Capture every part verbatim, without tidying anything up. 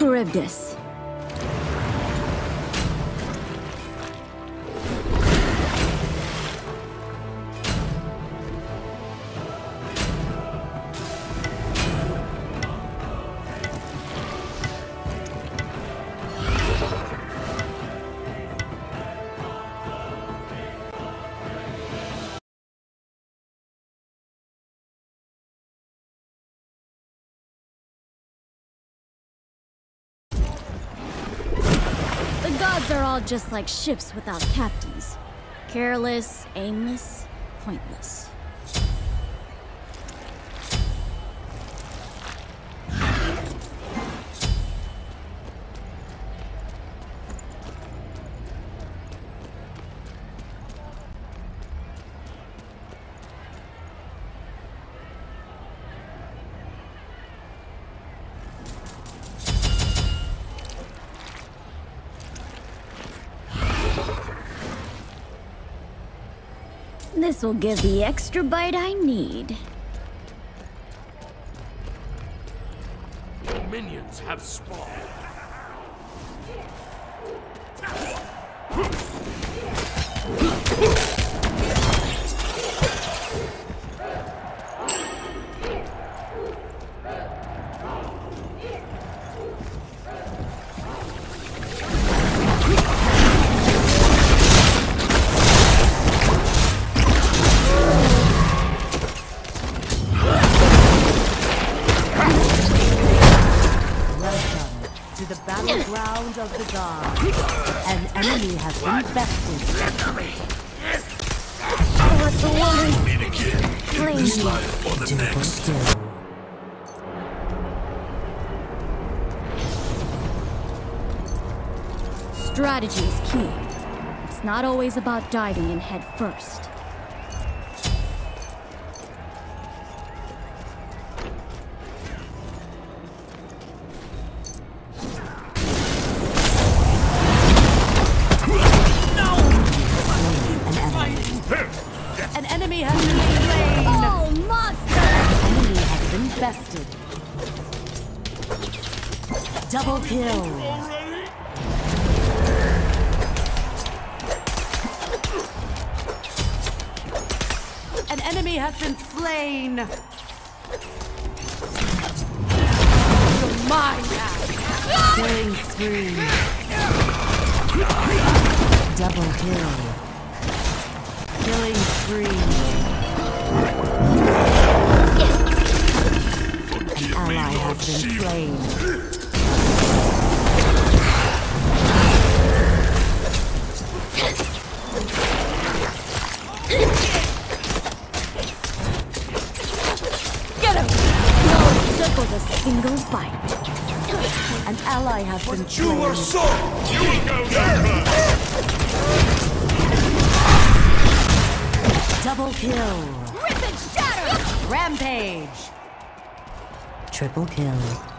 Charybdis. The gods are all just like ships without captains. Careless, aimless, pointless. This will give the extra bite I need. Your minions have spawned. Battleground of the gods. An enemy has been bested. Let the one Meet again. claim This me. life or the next. Strategy is key. It's not always about diving in head first. An enemy has been slain. Oh, monster! An enemy has been bested. Double kill. An enemy has been slain. You're mine now. Killing spree. Double kill. Killing spree. An ally has been slain. Get him! No circles a single bite. An ally has been You are slain. so. You will go down first. Double kill. Rip and shatter! Rampage. Triple kill.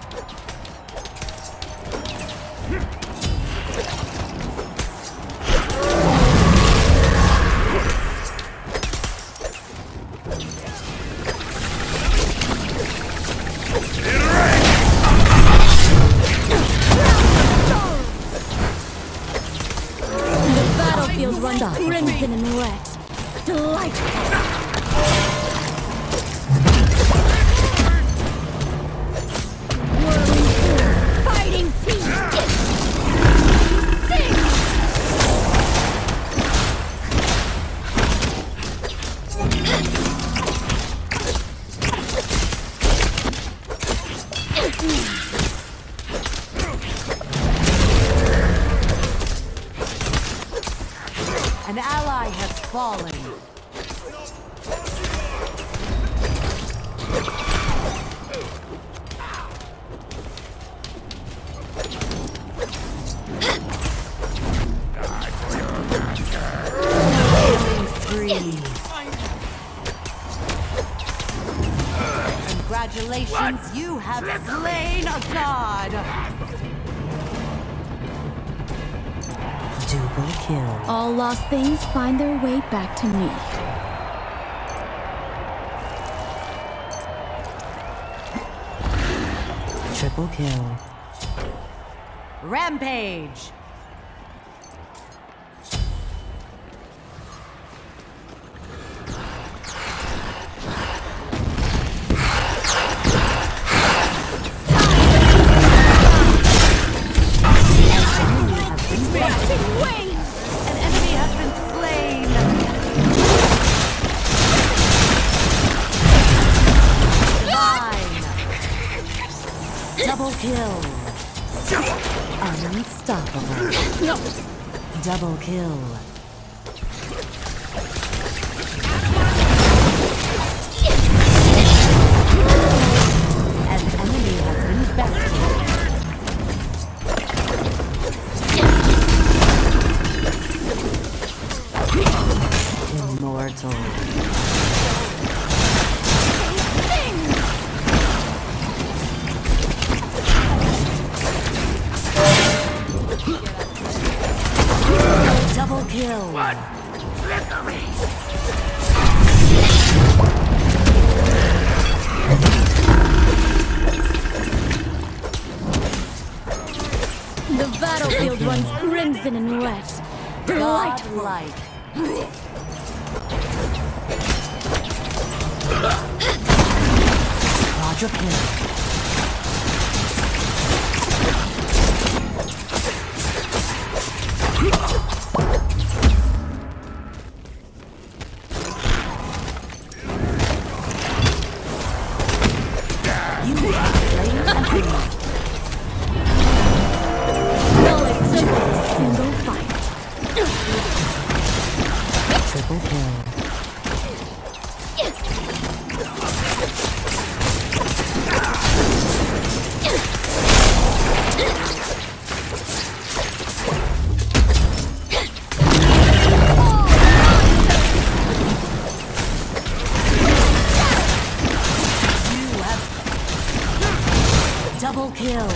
The battlefield runs crimson and red. Delightful! Whirling through, fighting teeth! Sting! An ally has fallen. Killing spree. Congratulations, you have slain a god. Double kill. All lost things find their way back to me. Triple kill. Rampage! Double kill. Unstoppable. Double kill. An enemy has been bested. Immortal. Double kill. One flickery. The battlefield runs crimson and red. Delightful. Godlike. Quadra kill. Triple kill. Double kill.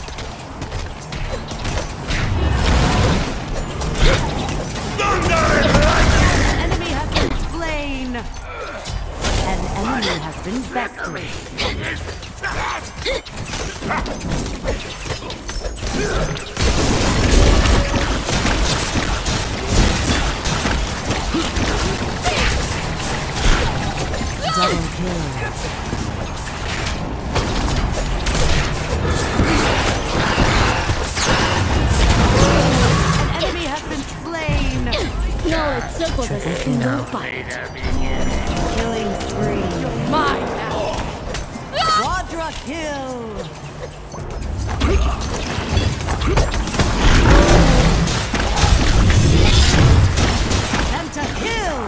Enemy has been slain. An enemy has been bested. Double kill. No, it circles a single fight. Killing spree. Mine! Quadra kill. Penta kill.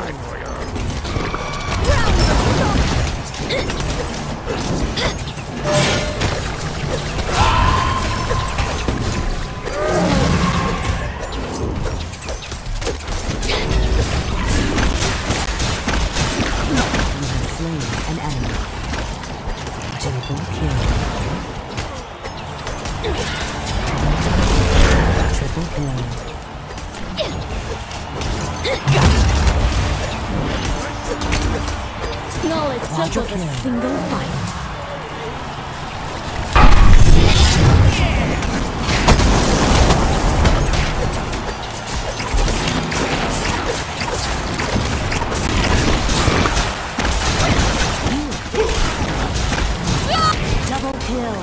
An enemy. Triple kill. Triple kill. No, it circles a single fight. Double kill.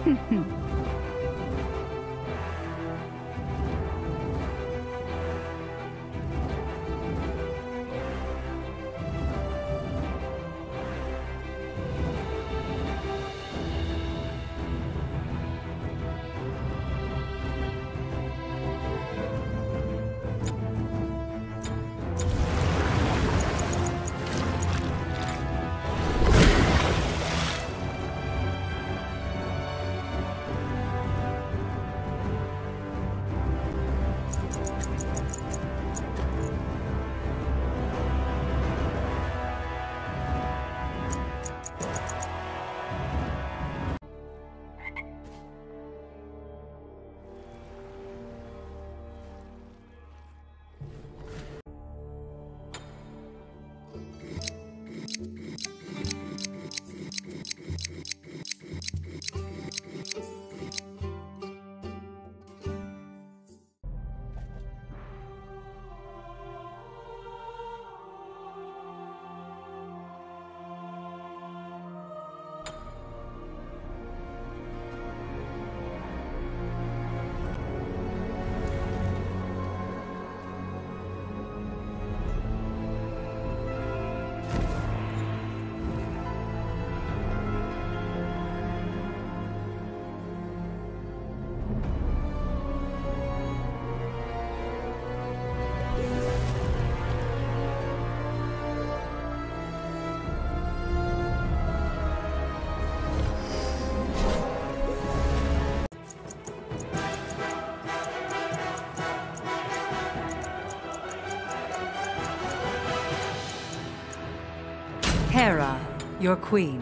Hera, your queen.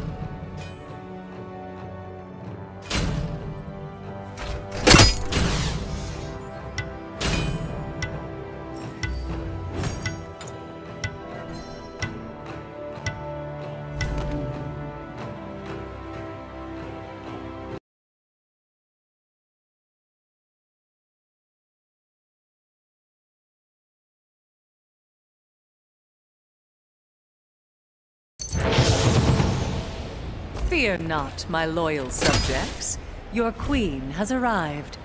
Fear not, my loyal subjects. Your queen has arrived.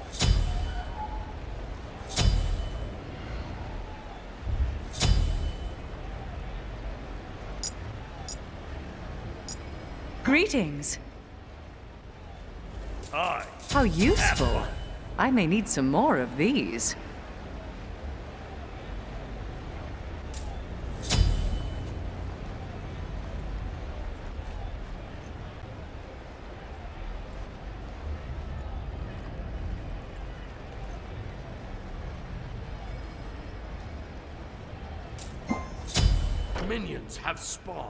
Greetings. Aye. How useful. I may need some more of these. Minions have spawned.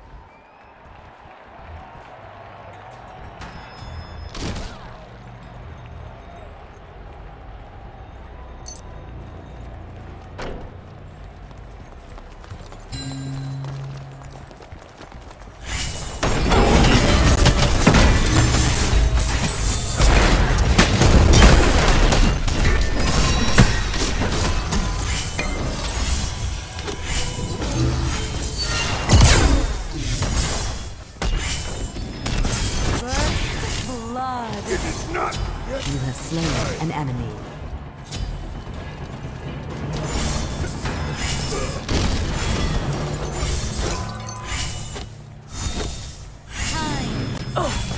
You have slain an enemy. Time. Oh.